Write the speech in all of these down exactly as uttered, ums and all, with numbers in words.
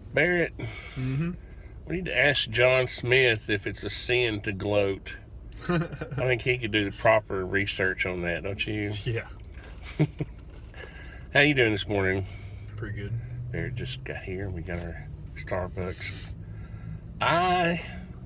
Barrett, Mm-hmm. we need to ask John Smith if it's a sin to gloat. I think he could do the proper research on that, don't you? Yeah. How you doing this morning? Pretty good. Barrett just got here and we got our Starbucks. I,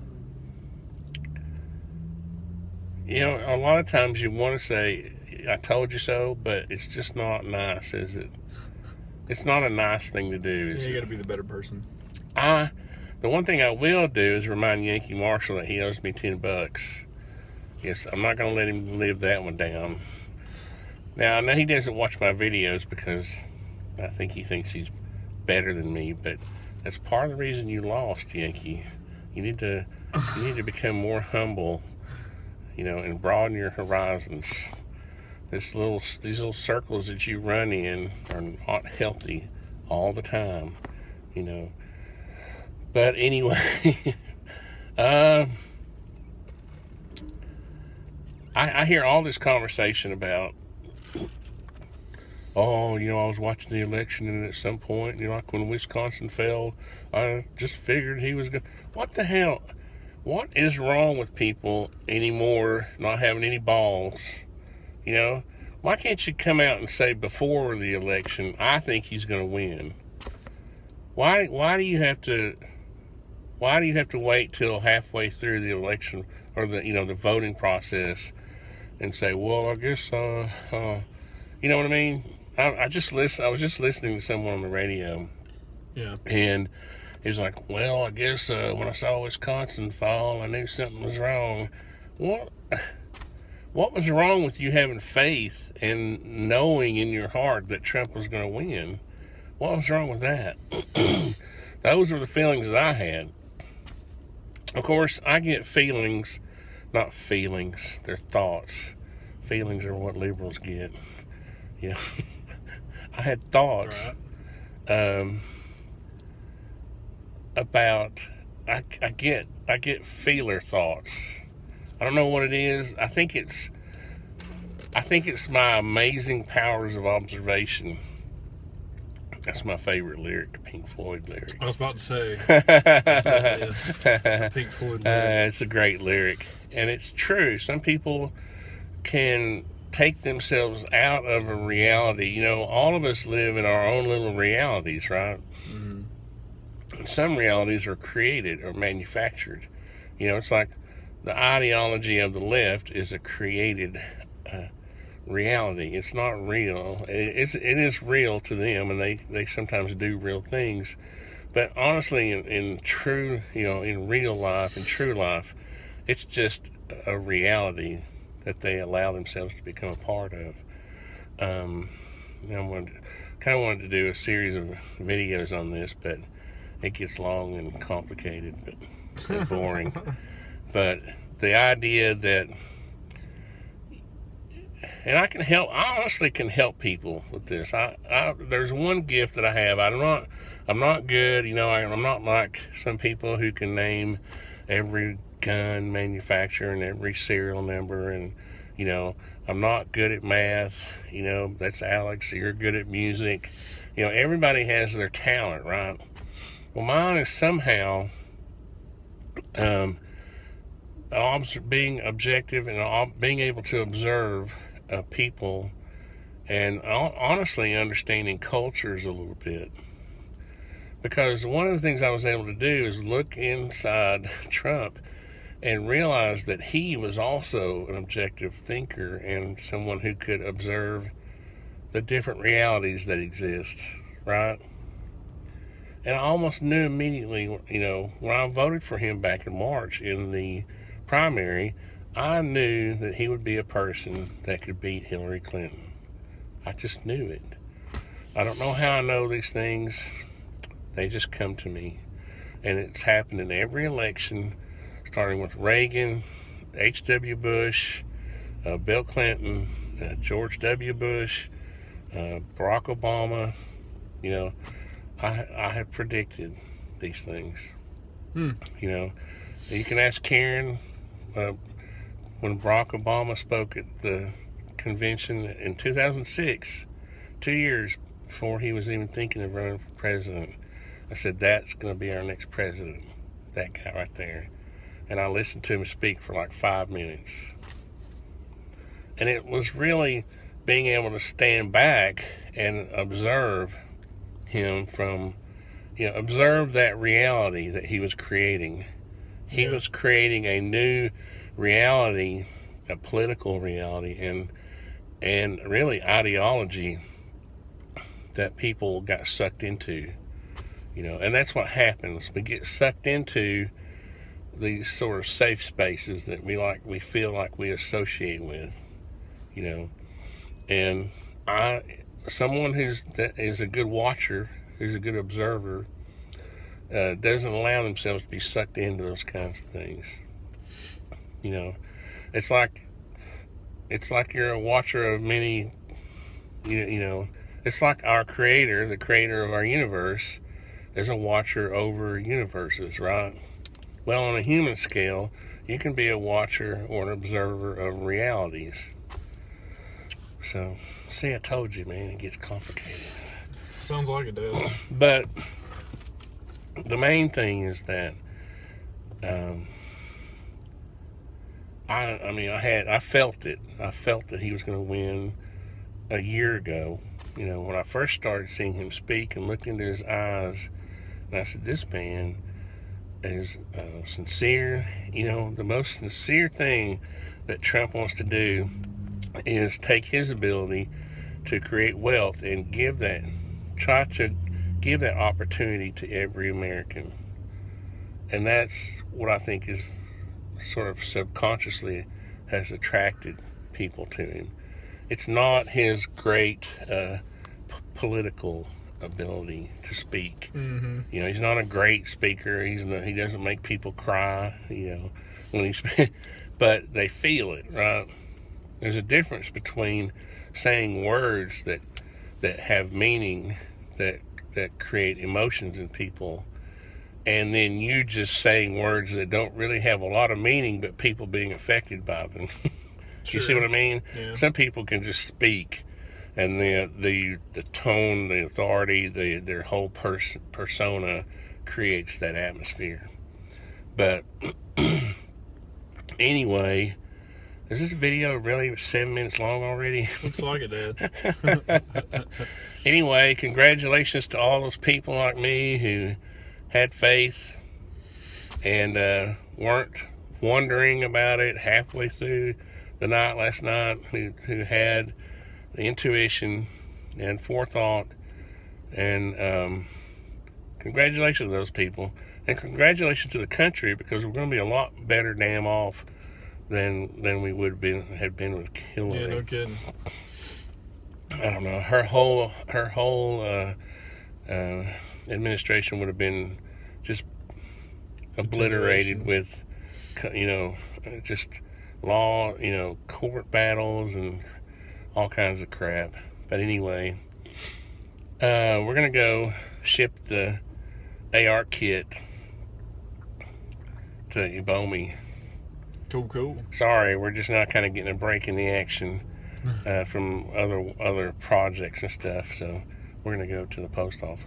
you know, a lot of times you want to say, I told you so, but it's just not nice, is it? It's not a nice thing to do, is Yeah, you it? got to be the better person. I, the one thing I will do is remind Yankee Marshall that he owes me ten bucks. Yes, I'm not going to let him live that one down. Now, I know he doesn't watch my videos because I think he thinks he's better than me, but that's part of the reason you lost, Yankee. You need to, you need to become more humble, you know, and broaden your horizons. This little, these little circles that you run in are not healthy all the time, you know. But anyway, uh, I, I hear all this conversation about, oh, you know, I was watching the election and at some point, you know, like when Wisconsin fell, I just figured he was going to, what the hell? What is wrong with people anymore not having any balls? You know, why can't you come out and say before the election, I think he's going to win? Why, why do you have to, why do you have to wait till halfway through the election or the, you know, the voting process and say, well, I guess, uh, uh, you know what I mean? I, I just listen. I was just listening to someone on the radio. Yeah. And he was like, well, I guess uh, when I saw Wisconsin fall, I knew something was wrong. What, what was wrong with you having faith and knowing in your heart that Trump was going to win? What was wrong with that? Those were the feelings that I had. Of course, I get feelings, not feelings, they're thoughts. Feelings are what liberals get. Yeah. I had thoughts Right. um, about, I, I get, I get feeler thoughts. I don't know what it is. I think it's, I think it's my amazing powers of observation. That's my favorite lyric, Pink Floyd lyric. I was about to say. Yeah. Pink Floyd. Uh, it's a great lyric, and it's true. Some people can take themselves out of a reality. You know, all of us live in our own little realities, right? Mm-hmm. Some realities are created or manufactured. You know, it's like the ideology of the left is a created uh, reality. It's not real. It, it's, it is real to them, and they, they sometimes do real things. But honestly, in, in true, you know, in real life, in true life, it's just a reality that they allow themselves to become a part of. Um, you know, I wanted, kind of wanted to do a series of videos on this, but it gets long and complicated, but and boring. But the idea that, and I can help, I honestly can help people with this. I, I there's one gift that I have. I'm not, I'm not good, you know, I, I'm not like some people who can name every gun manufacturer and every serial number, and you know, I'm not good at math. You know, that's Alex. You're good at music. You know, everybody has their talent, right? Well, mine is somehow um, being objective and being able to observe uh, people and honestly understanding cultures a little bit. Because one of the things I was able to do is look inside Trump and realize that he was also an objective thinker and someone who could observe the different realities that exist, right? And I almost knew immediately, you know, when I voted for him back in March in the primary, I knew that he would be a person that could beat Hillary Clinton. I just knew it. I don't know how I know these things. They just come to me. And it's happened in every election, starting with Reagan, H W Bush, uh, Bill Clinton, uh, George W. Bush, uh, Barack Obama. You know, I, I have predicted these things. Hmm. You know, you can ask Karen uh, when Barack Obama spoke at the convention in two thousand six, two years before he was even thinking of running for president. I said, that's going to be our next president, that guy right there. And I listened to him speak for like five minutes. And it was really being able to stand back and observe him from, you know, observe that reality that he was creating. He Yeah. was creating a new reality, a political reality, and and really ideology that people got sucked into. You know, and that's what happens. We get sucked into these sort of safe spaces that we like, we feel like we associate with, you know. And I, someone who's that is a good watcher, who's a good observer, uh, doesn't allow themselves to be sucked into those kinds of things. You know, it's like it's like you're a watcher of many. You you know, it's like our creator, the creator of our universe, is a watcher over universes, right? Well, on a human scale, you can be a watcher or an observer of realities. So, see, I told you, man, it gets complicated. Sounds like it does. But the main thing is that, um, I, I mean, I had, I felt it. I felt that he was going to win a year ago. You know, when I first started seeing him speak and looked into his eyes, and I said, this man is uh, sincere. You know, the most sincere thing that Trump wants to do is take his ability to create wealth and give that, try to give that opportunity to every American. And that's what I think is sort of subconsciously has attracted people to him. It's not his great uh, p- political ability to speak. Mm-hmm. You know, he's not a great speaker. He's not, he doesn't make people cry, you know, when he speaks, but they feel it, right? There's a difference between saying words that that have meaning, that that create emotions in people, and then you just saying words that don't really have a lot of meaning, but people being affected by them. Sure. You see what I mean? Yeah. Some people can just speak, and the the the tone, the authority, the their whole pers- persona creates that atmosphere. But anyway, is this video really seven minutes long already? Looks like it did. Anyway, congratulations to all those people like me who had faith and uh, weren't wondering about it halfway through the night last night, who, who had the intuition and forethought. And um, congratulations to those people. And congratulations to the country, because we're going to be a lot better damn off than than we would have been had been with Hillary. Yeah, no kidding. I don't know. Her whole her whole uh, uh, administration would have been just obliterated with, you know, just law, you know, court battles and all kinds of crap. But anyway, uh, we're gonna go ship the A R kit to Ebomi. Cool, cool. Sorry, we're just now kind of getting a break in the action uh, from other other projects and stuff. So we're gonna go to the post office.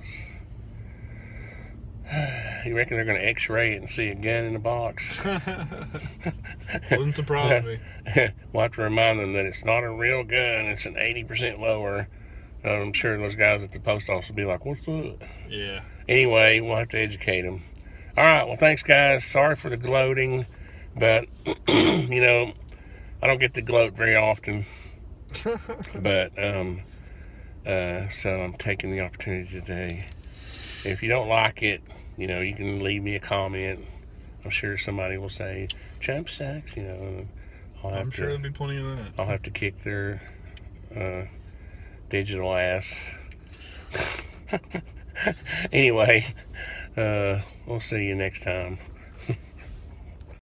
You reckon they're gonna X-ray it and see a gun in the box? Wouldn't surprise me. We'll have to remind them that it's not a real gun. It's an eighty percent lower. Uh, I'm sure those guys at the post office will be like, "What's that?" Yeah. Anyway, we'll have to educate them. All right. Well, thanks, guys. Sorry for the gloating, but you know, I don't get to gloat very often. But um, uh, so I'm taking the opportunity today. If you don't like it, you know, you can leave me a comment. I'm sure somebody will say, "Trump sucks," you know. And I'll have I'm to, sure there'll be plenty of that. I'll have to kick their uh, digital ass. Anyway, uh, we'll see you next time.